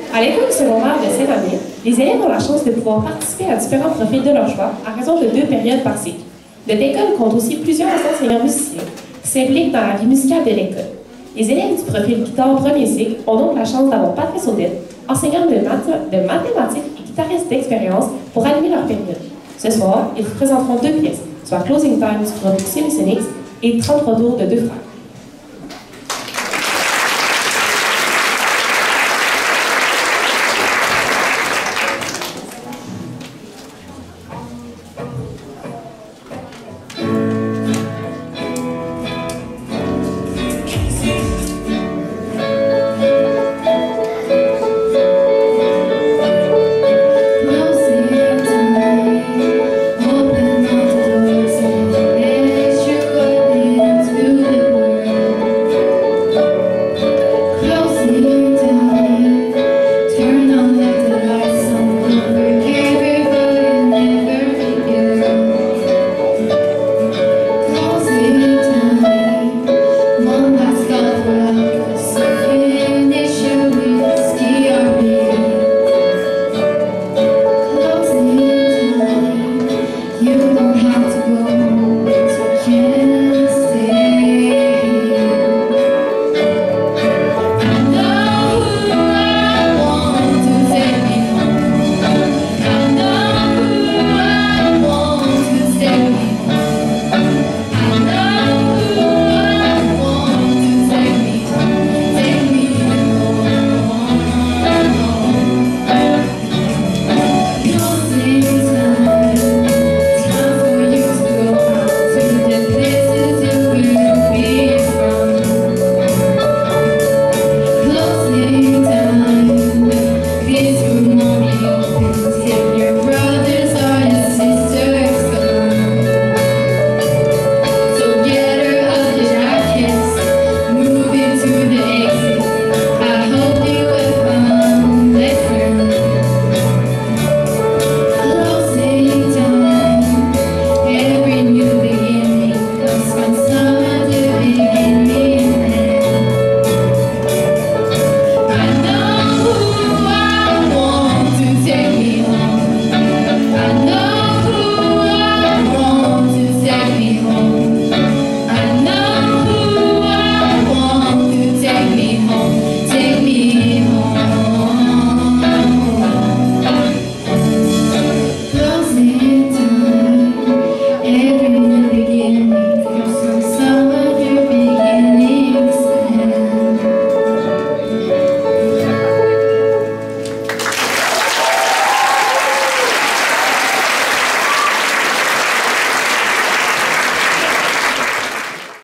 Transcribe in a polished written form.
À l'école secondaire de Saint-Damien, les élèves ont la chance de pouvoir participer à différents profils de leur choix à raison de 2 périodes par cycle. Notre école compte aussi plusieurs enseignants musiciens qui s'impliquent dans la vie musicale de l'école. Les élèves du profil guitare premier cycle ont donc la chance d'avoir Patrice Audette, enseignante de mathématiques et guitariste d'expérience, pour animer leur période. Ce soir, ils vous présenteront 2 pièces, soit Closing Time du groupe Symphonics et 33 tours de 2 frères.